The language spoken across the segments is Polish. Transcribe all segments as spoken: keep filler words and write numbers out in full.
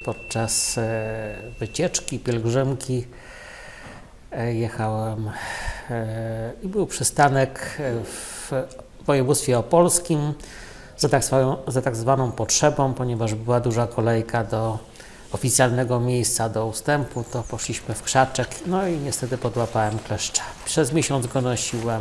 Podczas wycieczki, pielgrzymki jechałem i był przystanek w województwie opolskim za tak, zwaną, za tak zwaną potrzebą, ponieważ była duża kolejka do oficjalnego miejsca do ustępu, to poszliśmy w krzaczek, no i niestety podłapałem kleszcza. Przez miesiąc go nosiłem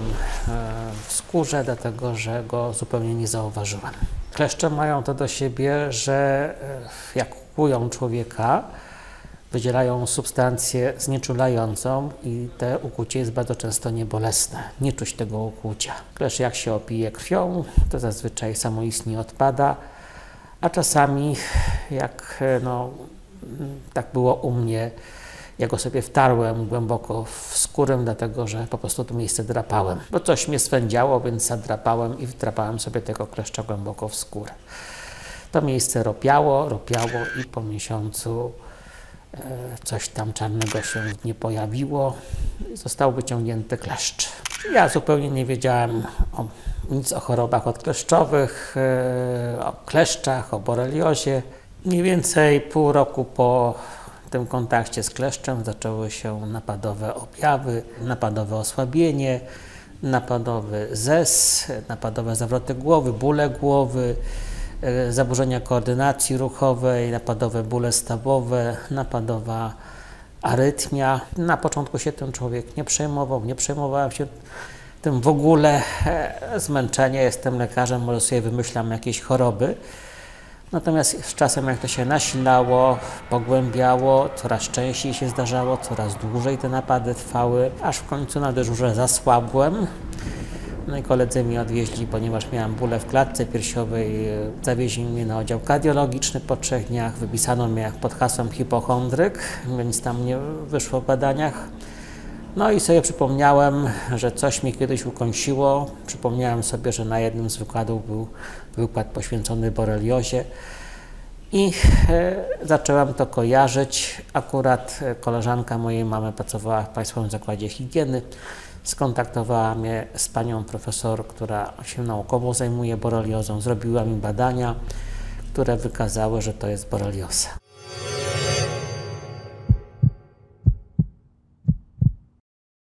w skórze, dlatego że go zupełnie nie zauważyłem. Kleszcze mają to do siebie, że jak kują człowieka, wydzielają substancję znieczulającą i te ukłucie jest bardzo często niebolesne. Nie czuć tego ukłucia. Kleszcz jak się opije krwią, to zazwyczaj samoistnie odpada, a czasami jak no, tak było u mnie, ja go sobie wtarłem głęboko w skórę, dlatego że po prostu to miejsce drapałem. Bo coś mnie swędziało, więc zadrapałem i wdrapałem sobie tego kleszcza głęboko w skórę. To miejsce ropiało, ropiało i po miesiącu e, coś tam czarnego się nie pojawiło i został wyciągnięty kleszcz. Ja zupełnie nie wiedziałem o, nic o chorobach odkleszczowych, e, o kleszczach, o boreliozie. Mniej więcej pół roku po tym kontakcie z kleszczem zaczęły się napadowe objawy, napadowe osłabienie, napadowy zez, napadowe zawroty głowy, bóle głowy, zaburzenia koordynacji ruchowej, napadowe bóle stawowe, napadowa arytmia. Na początku się ten człowiek nie przejmował, nie przejmowałem się tym w ogóle. Zmęczenie, jestem lekarzem, może sobie wymyślam jakieś choroby. Natomiast z czasem, jak to się nasilało, pogłębiało, coraz częściej się zdarzało, coraz dłużej te napady trwały, aż w końcu na dyżurze zasłabłem. No i koledzy mnie odwieźli, ponieważ miałem bóle w klatce piersiowej, zawieźli mnie na oddział kardiologiczny po trzech dniach, wypisano mnie pod hasłem hipochondryk, więc tam nie wyszło w badaniach. No i sobie przypomniałem, że coś mnie kiedyś ukąsiło. Przypomniałem sobie, że na jednym z wykładów był wykład poświęcony boreliozie i e, zacząłem to kojarzyć. Akurat koleżanka mojej mamy pracowała w Państwowym Zakładzie Higieny. Skontaktowała mnie z panią profesor, która się naukowo zajmuje boreliozą. Zrobiła mi badania, które wykazały, że to jest borelioza.